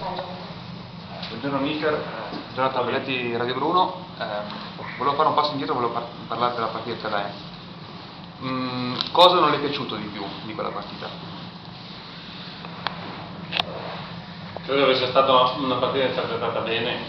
Buongiorno mister, Jonathan Belletti, Radio Bruno. Volevo fare un passo indietro, volevo parlare della partita da cosa non le è piaciuto di più di quella partita? Credo che sia stata una partita interpretata bene.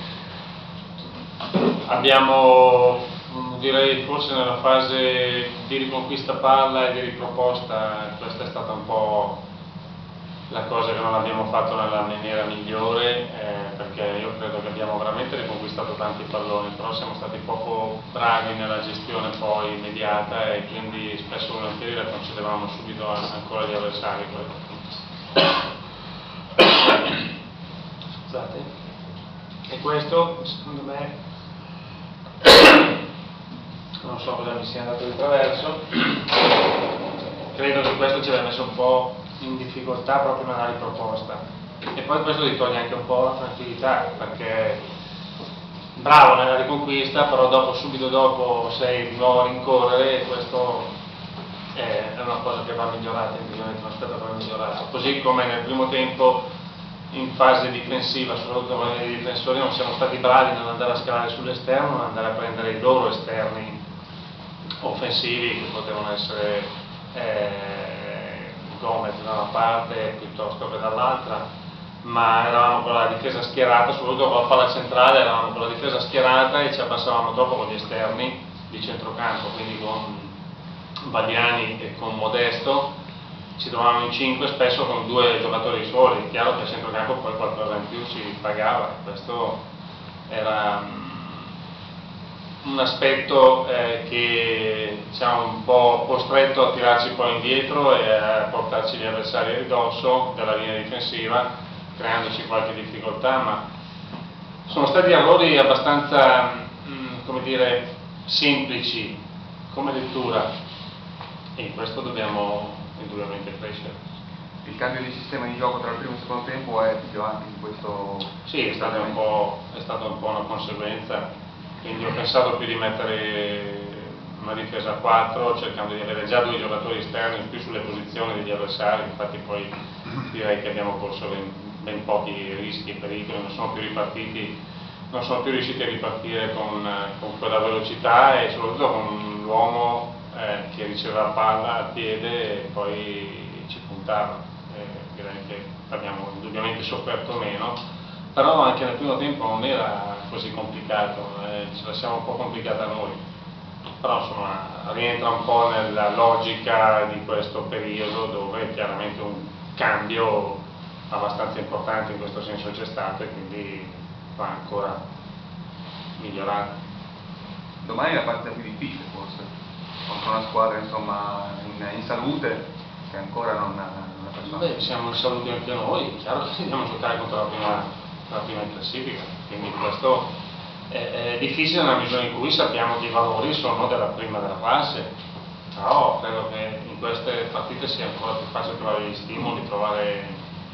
Abbiamo, direi, forse nella fase di riconquista palla e di riproposta, questa è stata un po' la cosa che non abbiamo fatto nella maniera migliore, perché io credo che abbiamo veramente riconquistato tanti palloni, però siamo stati poco bravi nella gestione poi immediata e quindi spesso volentieri la concedevamo subito ancora agli avversari. Scusate. E questo, secondo me, non so cosa mi sia andato di traverso, credo che questo ci aveva messo un po' in difficoltà proprio nella riproposta, e poi questo ti toglie anche un po' la tranquillità, perché bravo nella riconquista, però subito dopo sei di nuovo a rincorrere, e questo è una cosa che va migliorata, indubbiamente un aspetto che va migliorato. Così come nel primo tempo in fase difensiva, soprattutto con i difensori, non siamo stati bravi nell'andare a scalare sull'esterno, non andare a prendere i loro esterni offensivi, che potevano essere Gomez da una parte piuttosto che dall'altra, ma eravamo con la difesa schierata, soprattutto con la palla centrale eravamo con la difesa schierata e ci abbassavamo troppo con gli esterni di centrocampo, quindi con Bagliani e con Modesto ci trovavamo in 5 spesso con 2 giocatori soli. Chiaro che a centrocampo poi qualcosa in più si pagava, questo era un aspetto che ci ha un po' costretto a tirarci poi indietro e a portarci gli avversari a ridosso della linea difensiva, creandoci qualche difficoltà, ma sono stati errori abbastanza, come dire, semplici come lettura, e in questo dobbiamo indubbiamente crescere. Il cambio di sistema di gioco tra il primo e il secondo tempo è più anche in questo... Sì, è stata un po' una conseguenza. Quindi ho pensato più di mettere una difesa a 4, cercando di avere già 2 giocatori esterni in più sulle posizioni degli avversari. Infatti poi direi che abbiamo corso ben pochi rischi e pericoli, non sono più riusciti a ripartire con quella velocità e soprattutto con l'uomo che riceveva palla a piede e poi ci puntava. Direi che abbiamo indubbiamente sofferto meno, però anche nel primo tempo non era così complicato, ce la siamo un po' complicata noi, però insomma rientra un po' nella logica di questo periodo dove chiaramente un cambio abbastanza importante in questo senso c'è stato e quindi va ancora migliorato. Domani è la partita più difficile forse, contro una squadra insomma in salute che ancora non ha personale. Beh, siamo in salute anche noi, è chiaro che dobbiamo giocare contro la prima in classifica, quindi questo è difficile nella misura in cui sappiamo che i valori sono della prima della classe, però credo che in queste partite sia ancora più facile trovare gli stimoli, trovare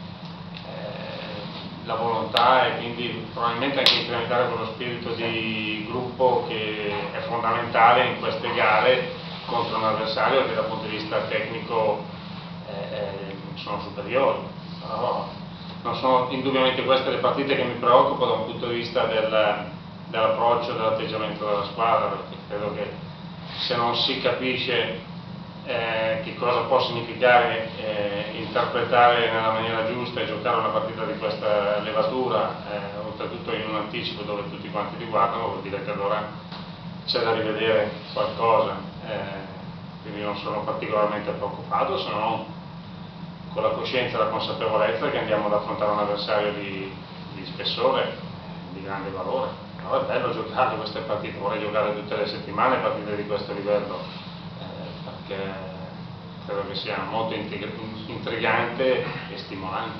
la volontà e quindi probabilmente anche incrementare quello spirito di gruppo che è fondamentale in queste gare contro un avversario che dal punto di vista tecnico sono superiori. Però non sono indubbiamente queste le partite che mi preoccupano da un punto di vista dell'approccio, dell'atteggiamento della squadra, perché credo che se non si capisce che cosa può significare interpretare nella maniera giusta e giocare una partita di questa levatura, oltretutto in un anticipo dove tutti quanti ti guardano, vuol dire che allora c'è da rivedere qualcosa, quindi non sono particolarmente preoccupato, se non con la coscienza e la consapevolezza che andiamo ad affrontare un avversario di spessore, di grande valore. Però è bello giocare queste partite, vorrei giocare tutte le settimane partite di questo livello, perché credo che sia molto intrigante e stimolante.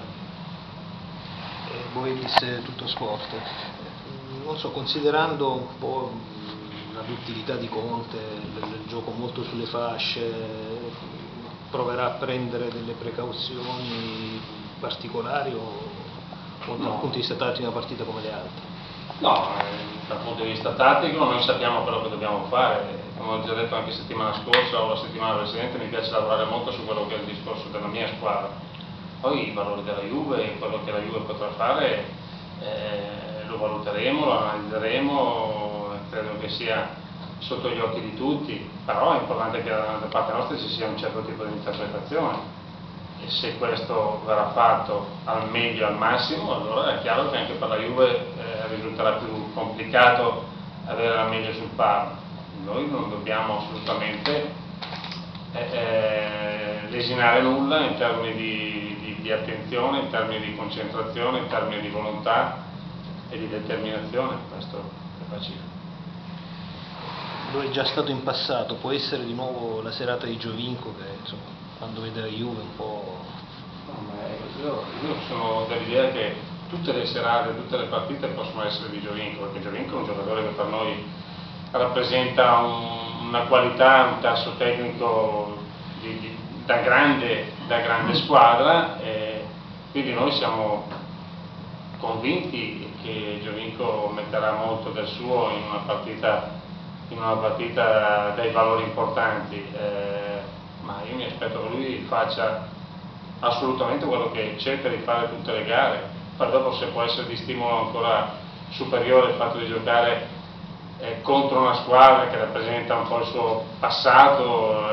Boetis Tutto Sport, non so, considerando un po' la duttilità di Conte, il gioco molto sulle fasce, proverà a prendere delle precauzioni particolari o dal punto di vista tattico una partita come le altre? No, dal punto di vista tattico noi sappiamo quello che dobbiamo fare, come ho già detto anche settimana scorsa o la settimana precedente, mi piace lavorare molto su quello che è il discorso della mia squadra, Poi i valori della Juve, quello che la Juve potrà fare, lo valuteremo, lo analizzeremo, credo che sia sotto gli occhi di tutti, però è importante che da parte nostra ci sia un certo tipo di interpretazione, e se questo verrà fatto al meglio, al massimo, allora è chiaro che anche per la Juve risulterà più complicato avere la meglio sul Parma. Noi non dobbiamo assolutamente lesinare nulla in termini di attenzione, in termini di concentrazione, in termini di volontà e di determinazione, questo è pacifico. Lo è già stato in passato, può essere di nuovo la serata di Giovinco che insomma, quando vede la Juve un po'... No, ma io sono dell'idea che tutte le serate, tutte le partite possono essere di Giovinco, perché Giovinco è un giocatore che per noi rappresenta una qualità, un tasso tecnico da grande squadra, e quindi noi siamo convinti che Giovinco metterà molto del suo in una partita dai valori importanti, ma io mi aspetto che lui faccia assolutamente quello che cerca di fare tutte le gare. Poi dopo, se può essere di stimolo ancora superiore il fatto di giocare contro una squadra che rappresenta un po' il suo passato,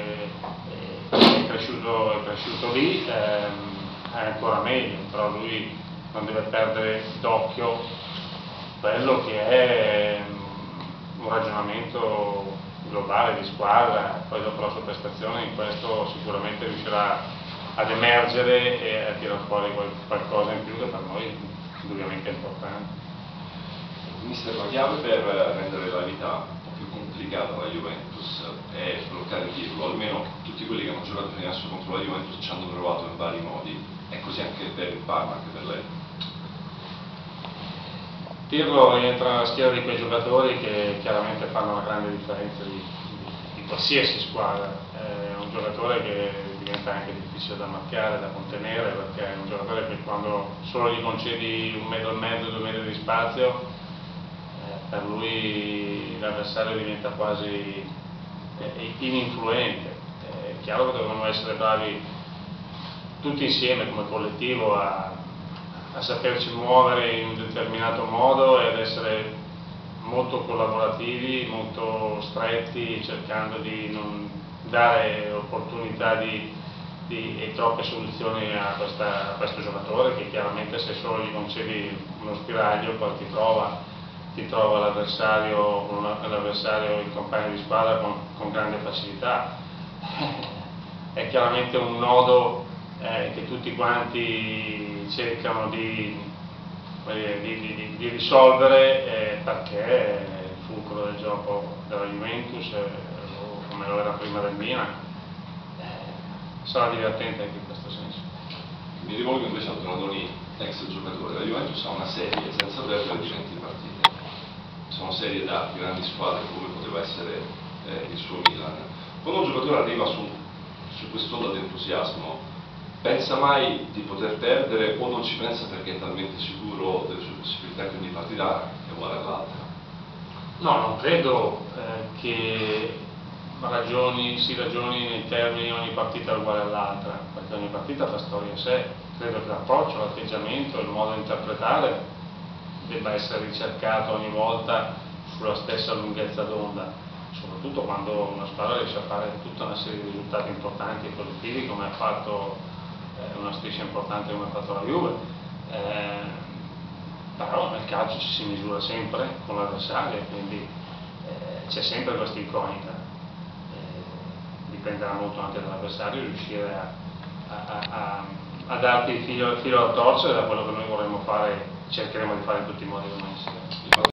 è cresciuto lì, è ancora meglio, però lui non deve perdere d'occhio quello che è un ragionamento globale di squadra. Poi dopo la sua prestazione in questo sicuramente riuscirà ad emergere e a tirare fuori qualcosa in più che per noi indubbiamente è importante. Mister, la chiave per rendere la vita un po' più complicata alla Juventus è sbloccare il titolo, almeno tutti quelli che hanno giocato fino adesso contro la Juventus ci hanno provato in vari modi, è così anche per il Parma, anche per lei. Pirlo rientra nella schiera di quei giocatori che chiaramente fanno una grande differenza di qualsiasi squadra. È un giocatore che diventa anche difficile da marcare, da contenere, perché è un giocatore che quando solo gli concedi 1,5 metri, 2 metri di spazio, per lui l'avversario diventa quasi ininfluente. È chiaro che devono essere bravi tutti insieme come collettivo a saperci muovere in un determinato modo e ad essere molto collaborativi, molto stretti, cercando di non dare opportunità e troppe soluzioni a questo giocatore, che chiaramente se solo gli concedi uno spiraglio poi ti trova l'avversario, il compagno di squadra con grande facilità. È chiaramente un nodo che tutti quanti cercano di risolvere, perché è il fulcro del gioco della Juventus, come lo era prima del Milan. Sarà divertente anche in questo senso. Mi rivolgo invece a Donadoni, ex giocatore. La Juventus ha una serie senza perdere di 20 partite. Sono serie da grandi squadre come poteva essere il suo Milan. Quando un giocatore arriva su quest'onda di entusiasmo, pensa mai di poter perdere o non ci pensa perché è talmente sicuro delle sue possibilità che ogni partita è uguale all'altra? No, non credo che si ragioni nei termini ogni partita è uguale all'altra, perché ogni partita fa storia a sé. Credo che l'approccio, l'atteggiamento, il modo di interpretare debba essere ricercato ogni volta sulla stessa lunghezza d'onda, soprattutto quando una squadra riesce a fare tutta una serie di risultati importanti e positivi, come ha fatto una striscia importante come ha fatto la Juve. Però nel calcio ci si misura sempre con l'avversario, quindi c'è sempre questa incognita. Dipenderà molto anche dall'avversario riuscire a darti il filo da torcere da quello che noi vorremmo fare, cercheremo di fare in tutti i modi come insieme.